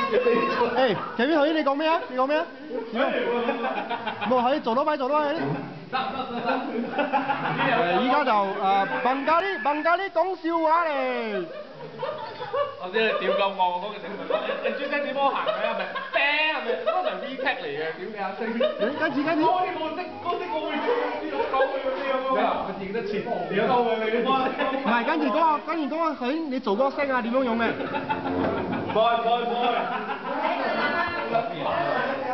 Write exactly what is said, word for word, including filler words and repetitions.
誒，前面頭先你講咩啊？你講咩啊？點啊？冇可以做多擺做多擺。得得得得。誒，依家就誒笨咖喱笨咖喱講笑話嚟。 我知你屌鳩我嗰個成分，你專登點幫我行嘅係咪？啤係咪？嗰場 V tech 嚟嘅，屌你阿星！ 跟住跟住。 我啲我識我識我會知道講佢啲咁樣。我認得切，屌鳩佢你。 唔係，跟住嗰個跟住嗰個佢，你做嗰個聲啊點樣用嘅？ 開開開！